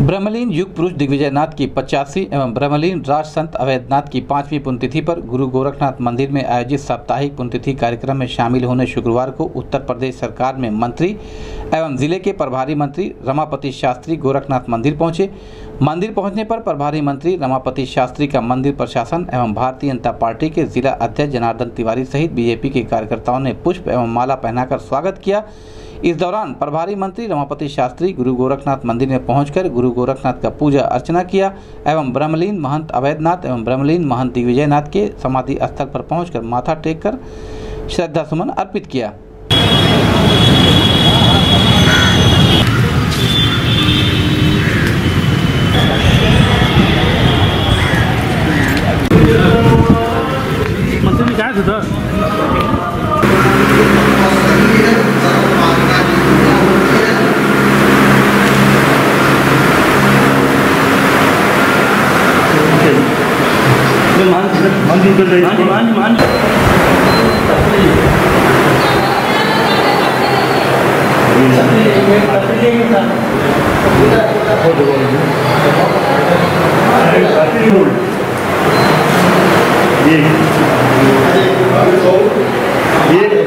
ब्रह्मलीन युग पुरुष दिग्विजयनाथ की 85 एवं ब्रह्मलीन राज संत अवैधनाथ की 5वीं पुण्यतिथि पर गुरु गोरखनाथ मंदिर में आयोजित साप्ताहिक पुण्यतिथि कार्यक्रम में शामिल होने शुक्रवार को उत्तर प्रदेश सरकार में मंत्री एवं जिले के प्रभारी मंत्री रमापति शास्त्री गोरखनाथ मंदिर पहुंचे। मंदिर पहुंचने पर प्रभारी मंत्री रमापति शास्त्री का मंदिर प्रशासन एवं भारतीय जनता पार्टी के जिला अध्यक्ष जनार्दन तिवारी सहित बीजेपी के कार्यकर्ताओं ने पुष्प एवं माला पहनाकर स्वागत किया। इस दौरान प्रभारी मंत्री रमापति शास्त्री गुरु गोरखनाथ मंदिर में पहुंचकर गुरु गोरखनाथ का पूजा अर्चना किया एवं ब्रह्मलीन महंत अवैधनाथ एवं ब्रह्मलीन महंत दिग्विजयनाथ के समाधि स्थल पर पहुंचकर माथा टेक कर श्रद्धा सुमन अर्पित किया। मंदिर में जाए थे ये